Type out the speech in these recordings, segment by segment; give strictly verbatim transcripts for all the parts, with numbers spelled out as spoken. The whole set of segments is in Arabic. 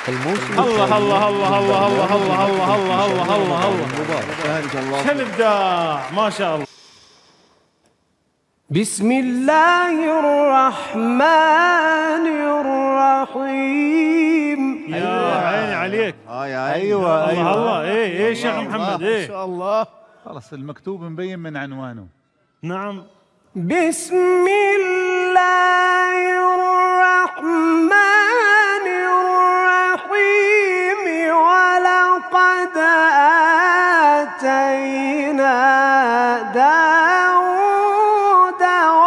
الموسم الله الله الله الله الله الله الله الله الله الله الله الله. شو الابداع ما شاء الله. بسم الله الرحمن الرحيم. يا عيني عليك. اه يا ايوه الله ايوه الله. ايه ايه شيخ محمد ما ايه. شاء الله. خلص المكتوب مبين من عنوانه. نعم. بسم الله الرحمن الرحيم. ولقد آتينا داود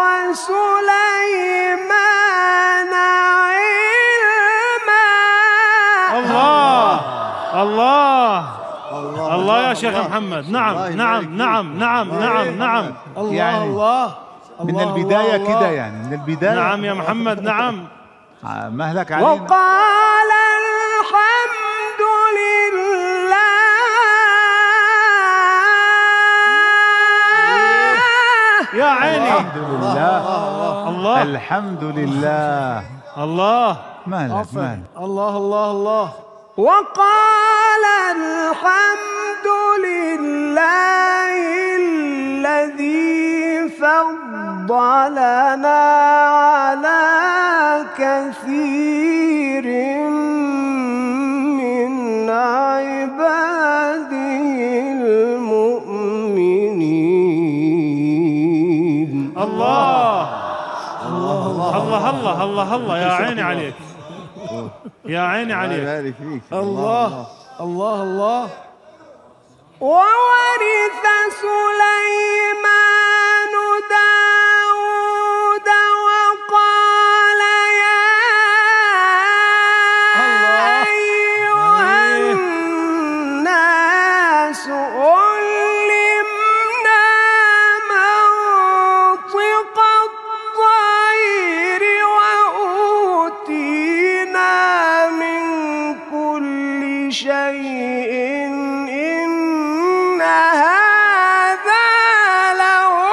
وسليمان علما. الله الله الله الله يا شيخ محمد. نعم نعم نعم نعم نعم نعم. الله يعني الله من البداية كده يعني من البداية. نعم يا محمد نعم. مهلك علينا. وقال الحمد لله. يا عيني. الحمد لله. الله الحمد لله. الله. مهلك مهلك. الله الله الله. وقال الحمد لله الذي فضلنا على كثير من عباده المؤمنين. الله الله الله الله الله الله. يا عيني عليك يا عيني عليك. يبارك فيك. الله الله الله. وورث سليمان داود وقال يا أيها الناس علمنا منطق الطير وأوتينا من كل شيء إن هذا لهو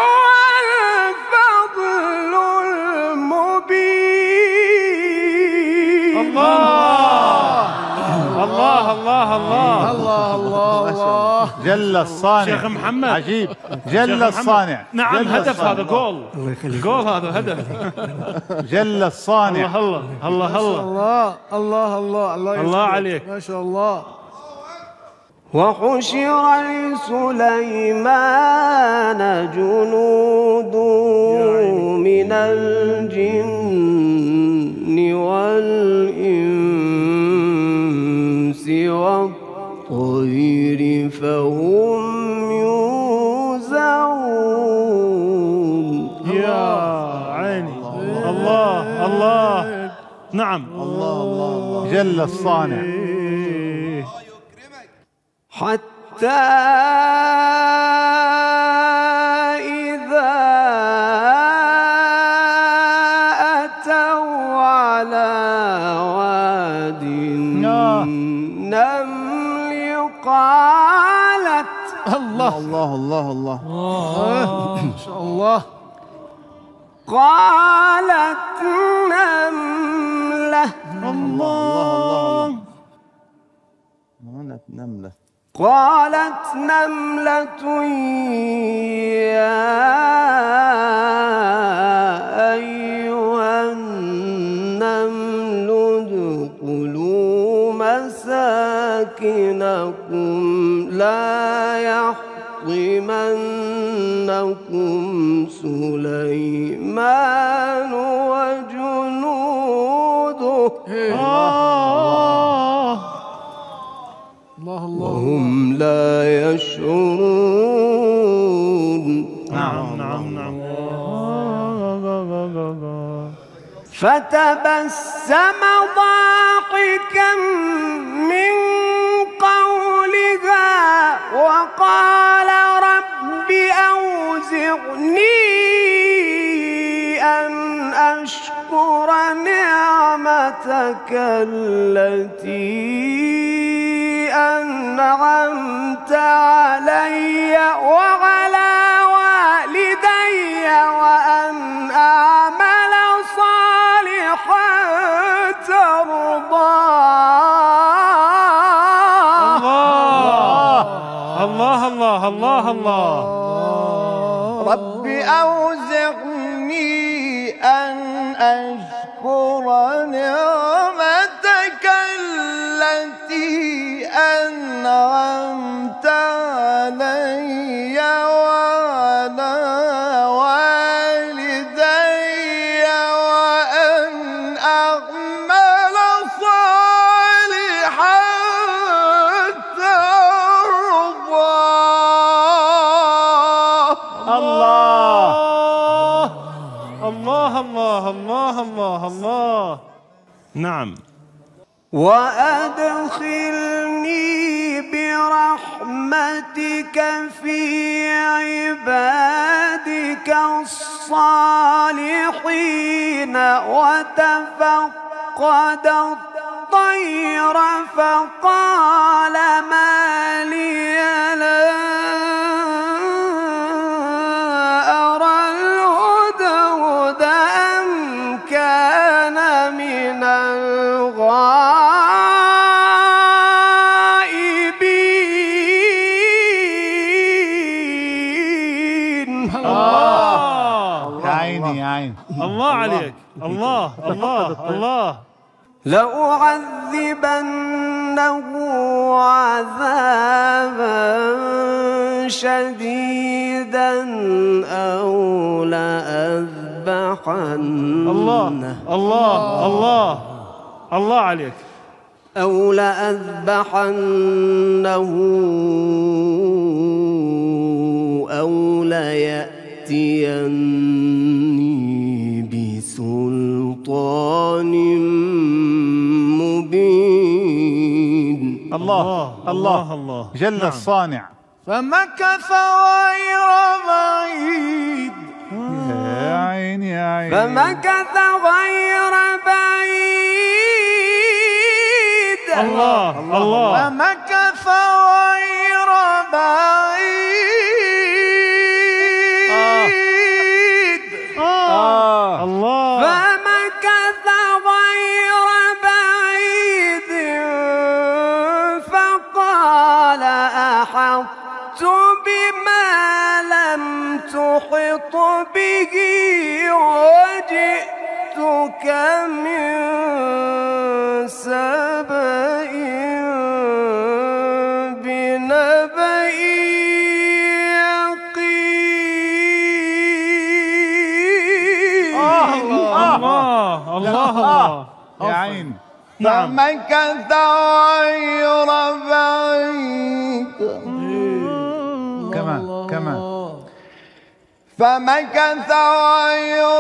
الفضل المبين. الله الله الله الله الله الله الله. جل الصانع. شيخ محمد. عجيب. شيخ جل محمد. الصانع. نعم جل هدف الصانع. هذا جول. جول هذا هدف. جل الصانع. الله الله الله الله الله الله الله الله عليك. ما شاء الله. وحشر لسليمان جنوده من الجن والإنس والطير فهم يوزعون. يا عيني. الله الله. نعم. الله الله الله. جل الصانع. حتى إذا أتوا على واد النمل قالت الله الله الله الله. ما شاء الله. قالت نملة. الله الله. نملة. قالت نملة يا أيها النمل ادخلوا مساكنكم لا يحطمنكم سليمان وجنوده وهم لا يشعرون. نعم نعم نعم. فتبسم ضاحكا من قولها وقال رب أوزعني أن أشكر نعمتك التي أنعمت علي وعلى والدي وأن أعمل صالحا ترضاه. الله الله. رب أوزعني أن أشكر نعمتك التي أنعمت علي وعلى والدي وأن أعمل صالحا ترضاه. الله الله الله الله الله الله. نعم. وأدخلني برحمتك في عبادك الصالحين. وتفقد الطير فقال ما لي لا أرى الهدهد أم كان من الغائبين. الله يا عيني يا عيني. الله عليك. الله الله الله. لأعذبنه عذابا شديدا أو لأذبحنه الله الله الله الله عليك. أو لأذبحنه أو ليأتيني بسلطان مبين. الله الله الله. جل نعم. الصانع. فمكث غير بعيد يا عيني يا عيني. فمكث غير بعيد الله الله. فمكث غير بعيد آه. الله. فمكث غير بعيد فقال أحطت بما لم تحط به وجئتك من سبأ بنبأ يقين. الله الله الله. يا عيني. نعم. فمكث غير بعيد كمان كمان. فمكث غير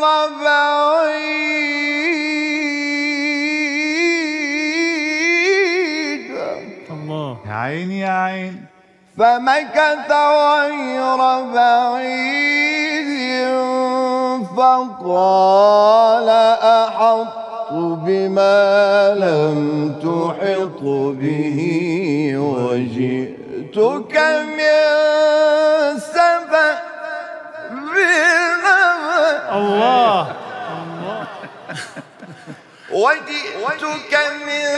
بعيد الله. يا عيني يا عيني. فمكث غير بعيد فقال أحطت بما لم تحط به وجئتك من سبأ بنبأ. الله. وجئتك من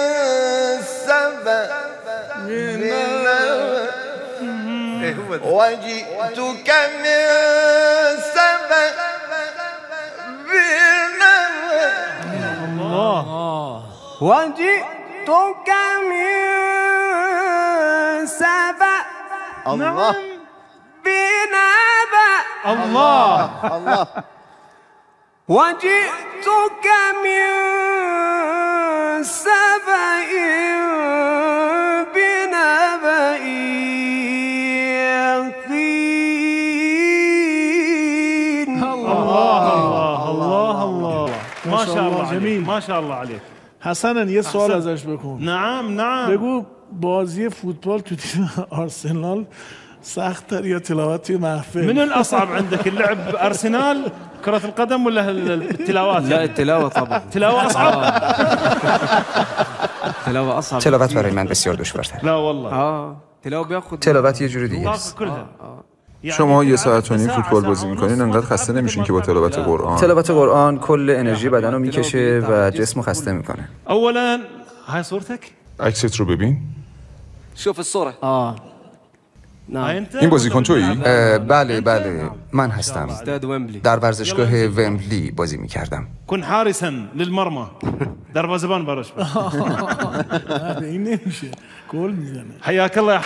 سبأ بنبأ. وجئتك من سبأ بنبأ. الله. وجئتك من سبأ الله بنبأ. الله. الله وجئتك من سبأ بنبأ يقين. الله الله الله. ما شاء الله جميل. ما شاء الله عليك. حسن یه سوال ازش بکن. نعم نعم. بگو بازی فوتبال تو تیم آرسنال سخت‌تر یا تلاوت توی محفل؟ من الأصعب عندك اللعب أرسنال كرة القدم ولا التلاوات؟ لا التلاوة طبعا. تلاوة أصعب. تلاوة أصعب. تلاوت برای من بسیار دشوارتر. لا والله. آه تلاوة بياخد تلاوت یه جوری دیگه است. كلها. شما یه ساعت و نیم فوتبال بازی میکنین انقدر خسته نمیشین که با تلاوت قرآن؟ تلاوت قرآن کل انرژی بدن رو میکشه و جسم رو خسته میکنه. أولا هاي صورتك؟ عکست رو ببین. شوف الصورة. آه هاي انت این بازیکن تویی؟ اه، بله بله من هستم. استاد ويمبلي. در ورزشگاه ومبلی بازی میکردم. كن حارسا للمرمى ضربة زبان برش نه این نمیشه گل میزنه. حياك الله يا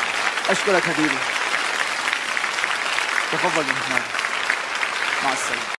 اشكرك حبيبي. تفضل يا محمد. مع السلامه.